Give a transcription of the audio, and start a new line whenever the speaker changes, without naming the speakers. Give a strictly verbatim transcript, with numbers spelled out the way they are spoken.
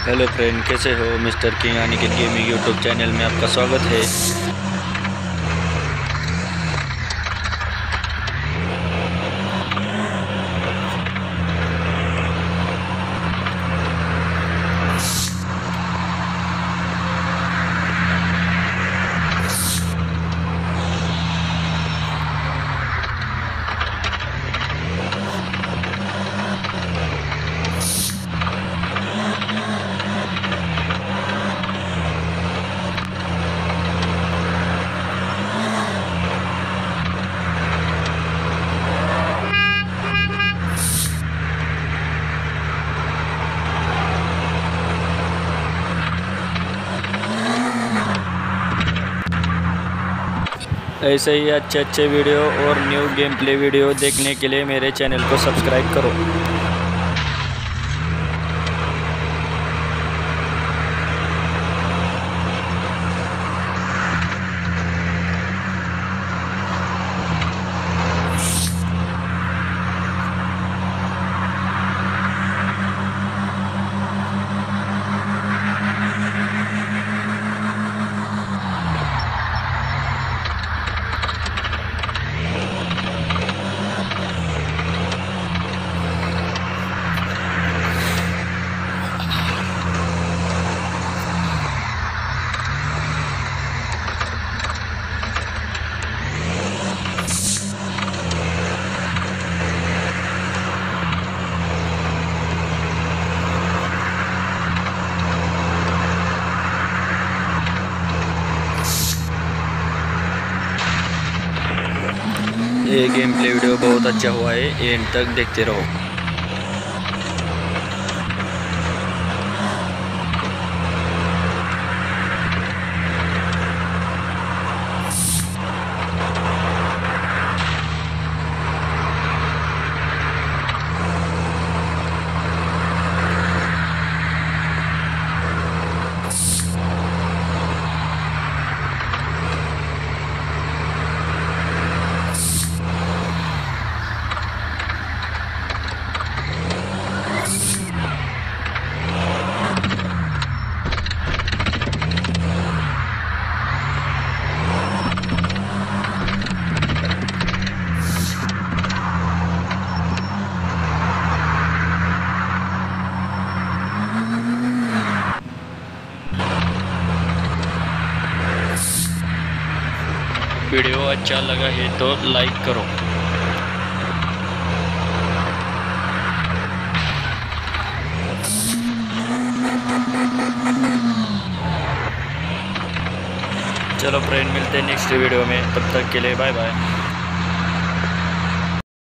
Hello friend, कैसे हो? Mister king Aniket gaming YouTube channel में आपका स्वागत है। ऐसे ही अच्छे अच्छे वीडियो और न्यू गेम प्ले वीडियो देखने के लिए मेरे चैनल को सब्सक्राइब करो। ये गेम प्ले वीडियो बहुत अच्छा हुआ है, एंड तक देखते रहो। वीडियो अच्छा लगा है तो लाइक करो। चलो फ्रेंड, मिलते हैं नेक्स्ट वीडियो में, तब तक के लिए बाय बाय।